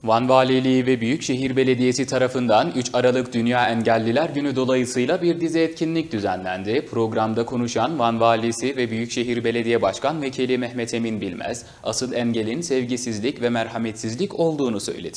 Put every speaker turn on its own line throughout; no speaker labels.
Van Valiliği ve Büyükşehir Belediyesi tarafından 3 Aralık Dünya Engelliler Günü dolayısıyla bir dizi etkinlik düzenlendi. Programda konuşan Van Valisi ve Büyükşehir Belediye Başkan Vekili Mehmet Emin Bilmez, asıl engelin sevgisizlik ve merhametsizlik olduğunu söyledi.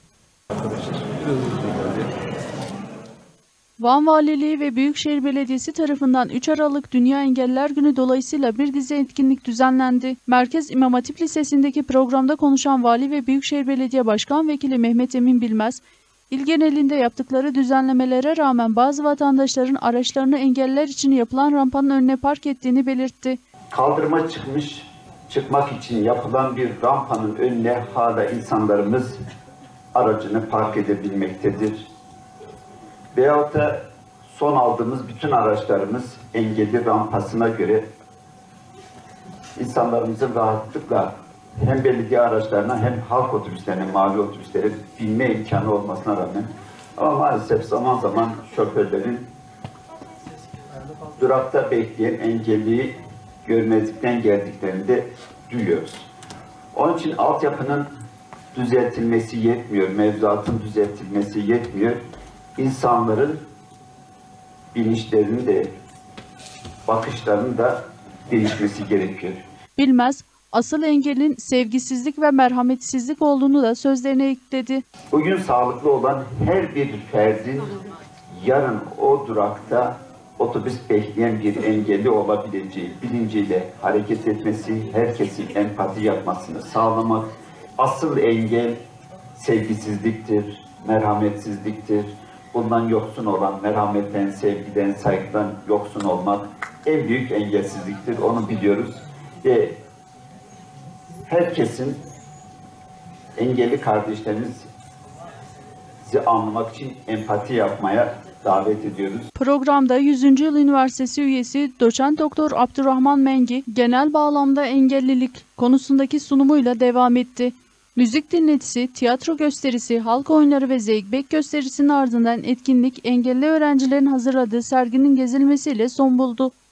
Van Valiliği ve Büyükşehir Belediyesi tarafından 3 Aralık Dünya Engelliler Günü dolayısıyla bir dizi etkinlik düzenlendi. Merkez İmam Hatip Lisesi'ndeki programda konuşan Vali ve Büyükşehir Belediye Başkan Vekili Mehmet Emin Bilmez, il genelinde yaptıkları düzenlemelere rağmen bazı vatandaşların araçlarını engelliler için yapılan rampanın önüne park ettiğini belirtti.
Kaldırıma çıkmak için yapılan bir rampanın önüne hala insanlarımız aracını park edebilmektedir. Veyahut da son aldığımız bütün araçlarımız engelli rampasına göre insanlarımızın rahatlıkla hem belediye araçlarına hem halk otobüslerine, mahalle otobüslerine binme imkanı olmasına rağmen ama maalesef zaman zaman şoförlerin durakta bekleyen engelliyi görmezlikten geldiklerini de duyuyoruz. Onun için altyapının düzeltilmesi yetmiyor, mevzuatın düzeltilmesi yetmiyor. İnsanların bilinçlerinin de bakışlarının da değişmesi gerekiyor.
Bilmez, asıl engelin sevgisizlik ve merhametsizlik olduğunu da sözlerine ekledi.
Bugün sağlıklı olan her bir ferdin yarın o durakta otobüs bekleyen bir engelli olabileceği bilinciyle hareket etmesi, herkesin empati yapmasını sağlamak. Asıl engel sevgisizliktir, merhametsizliktir. Bundan yoksun olan merhametten, sevgiden, saygıdan yoksun olmak en büyük engelsizliktir. Onu biliyoruz. Ve herkesin engelli kardeşlerimizi anlamak için empati yapmaya davet ediyoruz.
Programda 100. Yıl Üniversitesi üyesi Doçent Doktor Abdurrahman Mengi, genel bağlamda engellilik konusundaki sunumuyla devam etti. Müzik dinletisi, tiyatro gösterisi, halk oyunları ve zeybek gösterisinin ardından etkinlik engelli öğrencilerin hazırladığı serginin gezilmesiyle son buldu.